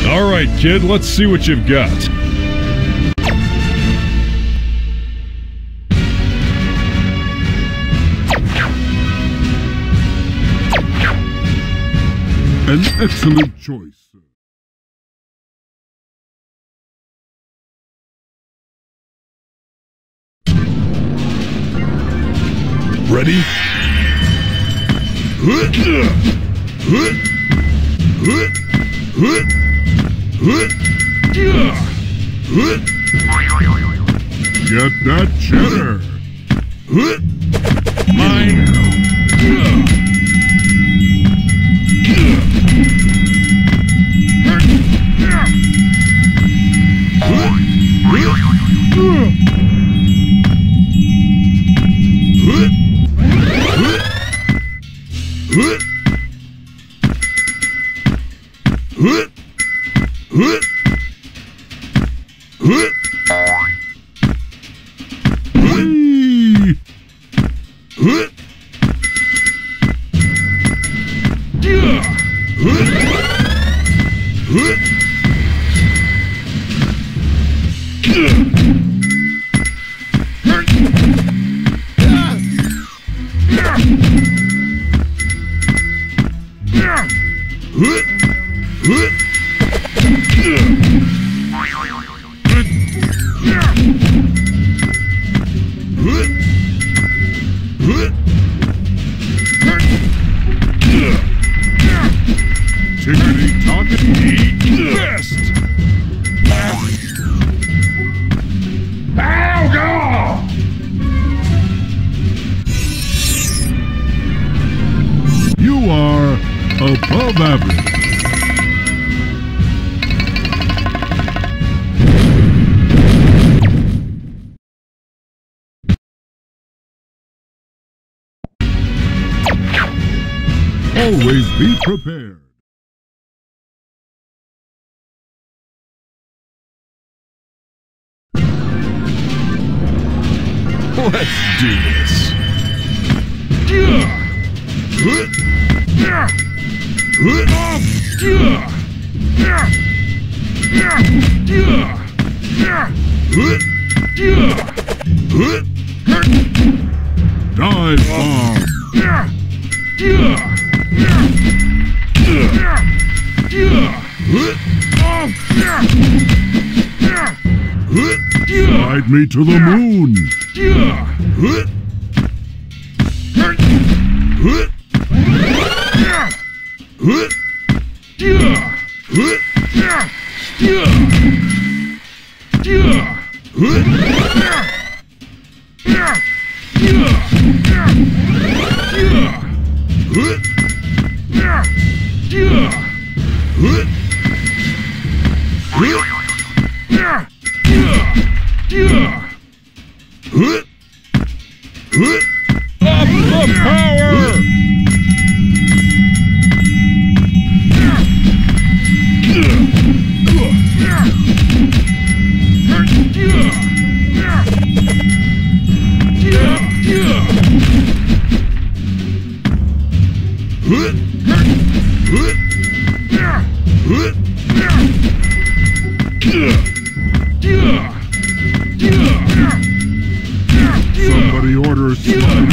All right, kid, let's see what you've got. An excellent choice, sir. Ready? Get that cheddar. Mine. Tickety-tockety, Best! you are above average. Always be prepared. Let's do this. Dive bomb. Slide me to the moon. Up the power! Somebody order sliders.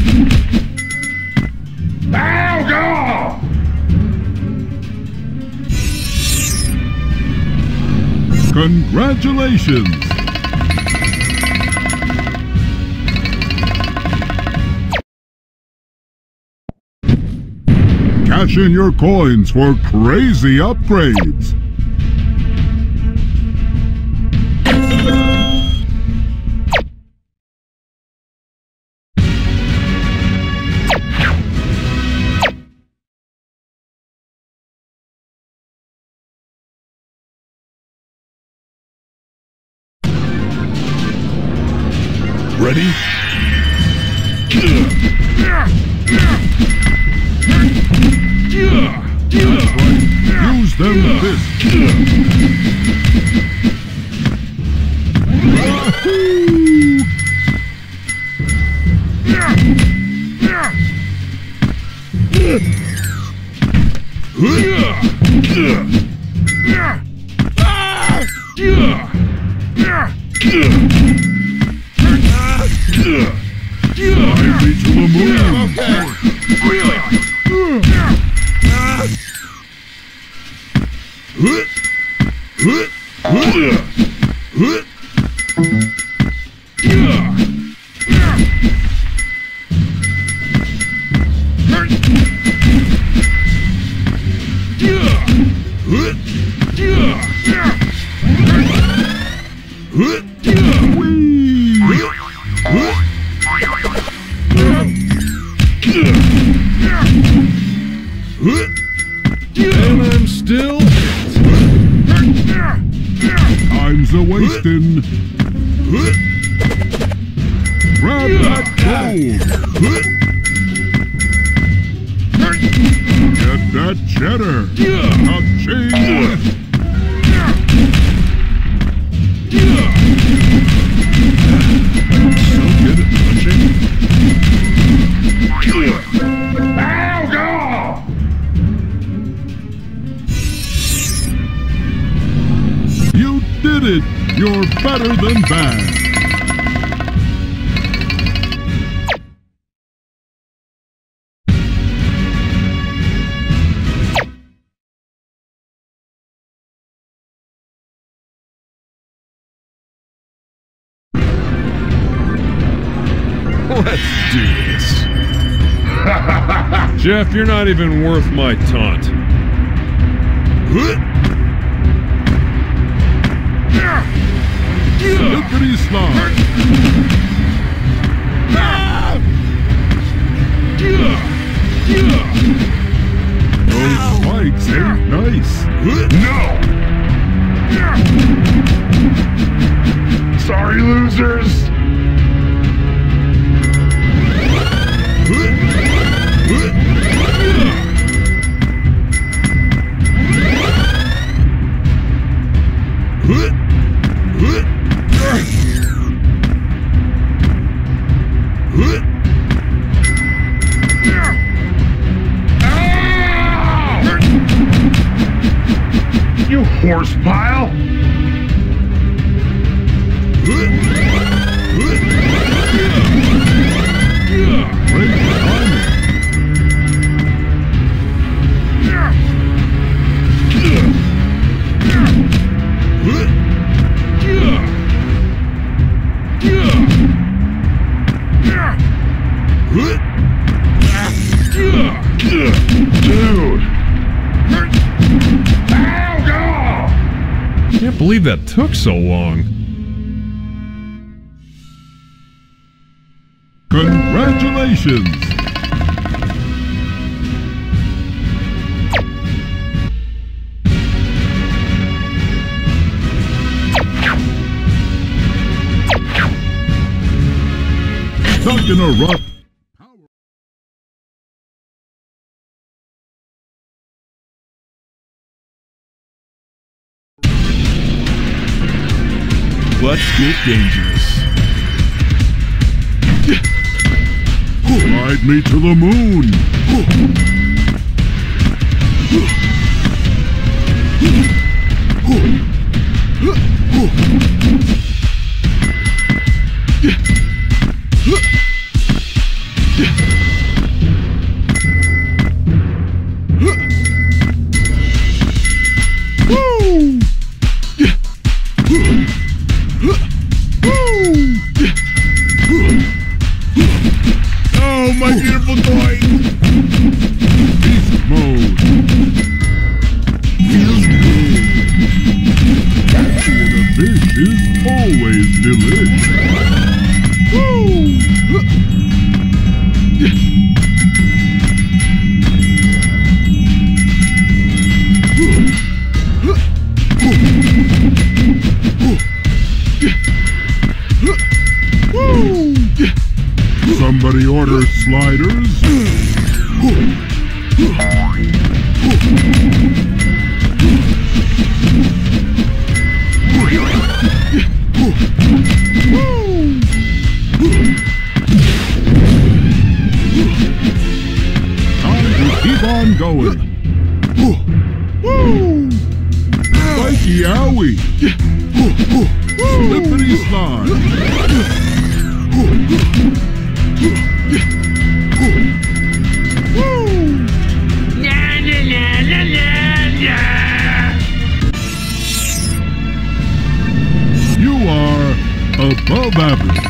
Congratulations! Cash in your coins for crazy upgrades. Ready? Use them fists. Wahoo! And I'm still Time's a-wasting. Grab that gold. Get that cheddar. Cha-ching. so good at punching. You did it. You're better than bad. Let's do this. Jeff, you're not even worth my taunt. Slippity slide. Those spikes ain't nice. No! Sorry, losers! You horse pile! Great timing. Dude! Can't believe that took so long. Congratulations. Stuck in a rut. Let's get dangerous. Ride me to the moon. Oh, my beautiful toy! Beast mode. Feels good. The fish is always delish. Somebody order sliders. Time to keep on going. Spiky owie. Slippity slide. above average.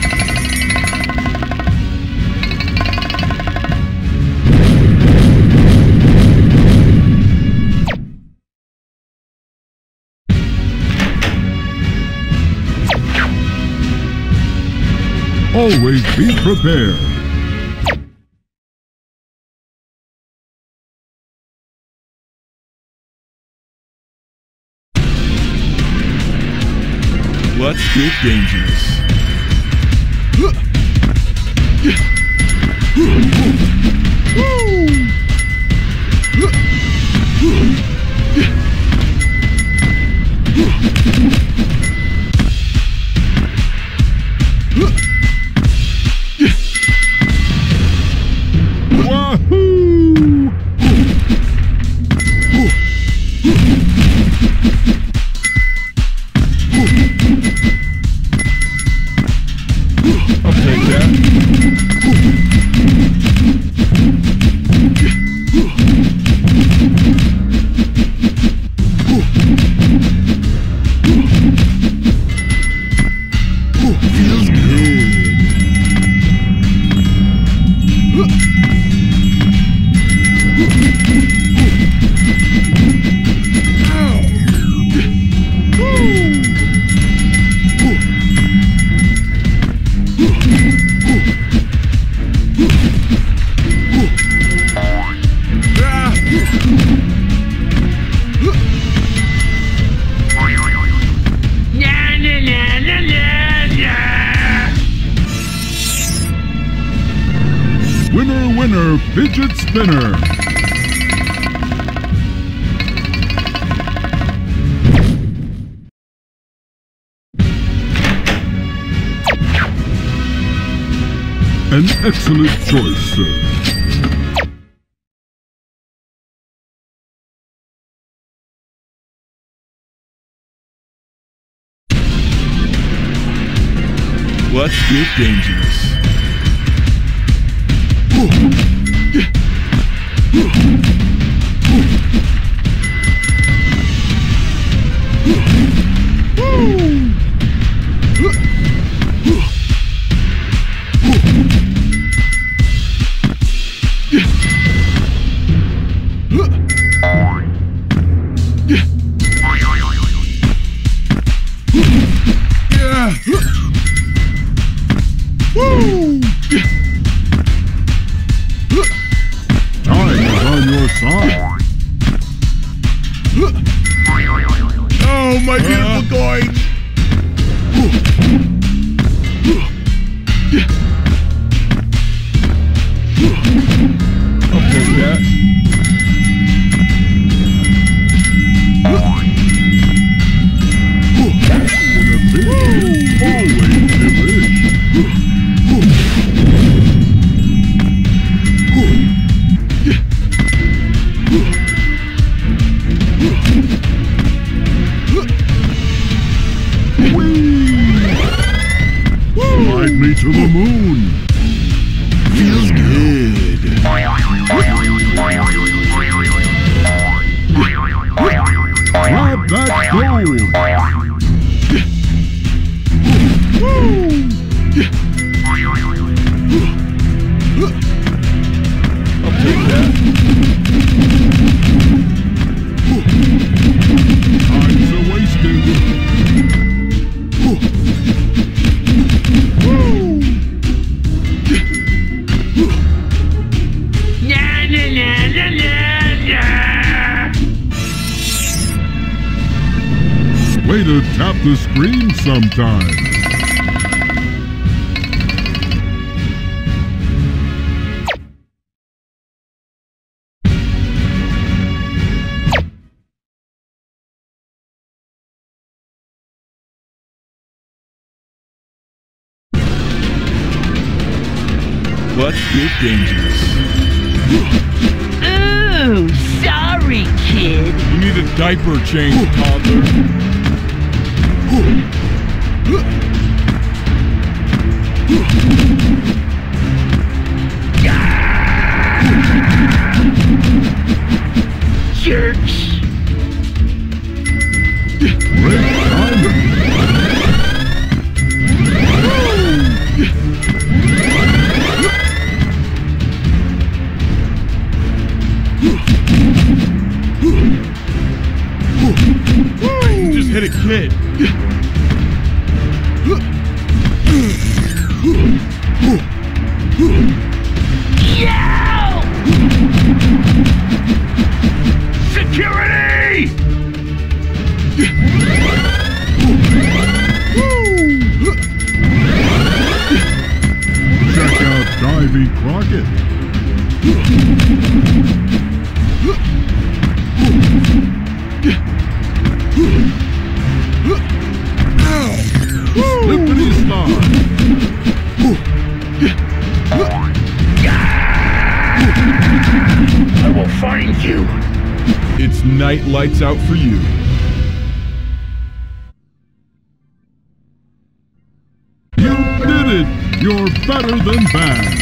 Always be prepared. Let's get dangerous. Wahoo! I'll take that. Feels good. Winner, winner, fidget spinner. An excellent choice, sir. Let's get dangerous. Time is on your side. Oh, my beautiful coins! I'll take that. When a fish always delish. Slide me to the moon. Feels good. Grab that gold. I'll take that. Time's a-wasting. Way to tap the screen sometime. Let's get dangerous. Ooh, sorry, kid. You need a diaper change, toddler. Jerks. Great timing. hit a kid. Yow! Security! Check out Divey Crockett. Slippity slide. I will find you. It's night lights out for you. You did it! You're better than bad.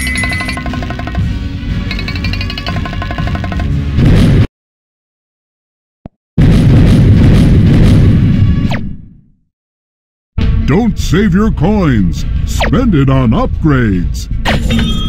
Don't save your coins. Spend it on upgrades.